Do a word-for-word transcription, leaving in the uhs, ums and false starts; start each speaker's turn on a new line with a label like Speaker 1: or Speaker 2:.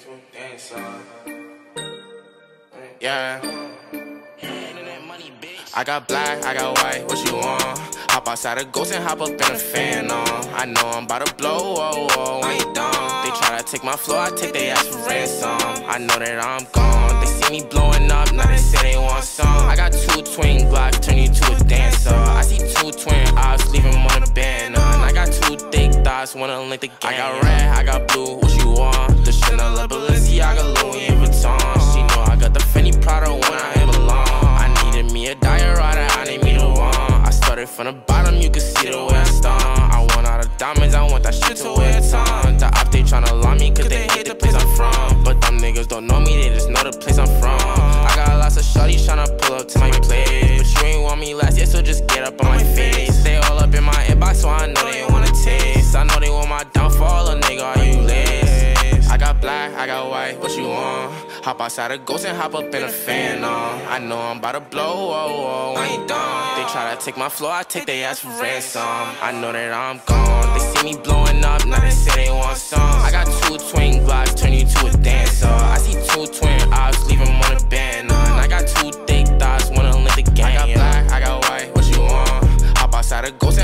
Speaker 1: Yeah. I got black, I got white, what you want? Hop outside a ghost and hop up in a fan on. I know I'm about to blow, whoa, whoa, when you done. They try to take my flow, I take their ass for ransom. I know that I'm gone, they see me blowing up, now they say they want some. I got two twin Glocks, turn you to a dancer. I see two twin eyes, leave them on a banner. And I got two thick thighs, wanna link the game. I got red, I got blue, what you want? The Chanel, the Balenciaga, Louis Vuitton. She know I got the Fendi Prada when I ain't belong. I needed me a diorata, I need me the one. I started from the bottom, you can see the way I stung. I want all the diamonds, I want that shit to wear a ton. The op, they tryna lie me, cause they hate the place I'm from. But them niggas don't know me, they just know the place I'm from. I got lots of shorties tryna pull up to my place, but you ain't want me last year, so just get up on my face. They all up in my inbox, so I know they wanna taste. I know they want my downfall, a nigga, are you lace? I got black, I got white, what you want? Hop outside a ghost and hop up in a fan on. I know I'm about to blow, whoa, whoa, when you done. They try to take my flow, I take their ass for ransom. I know that I'm gone, they see me blowing up, now they say they want some. I got two twin Glocks, turn you to a dancer. I see two twin eyes, leave them on a banner. And I got two thick thighs, wanna link the game. I got black, I got white, what you want? Hop outside a ghost and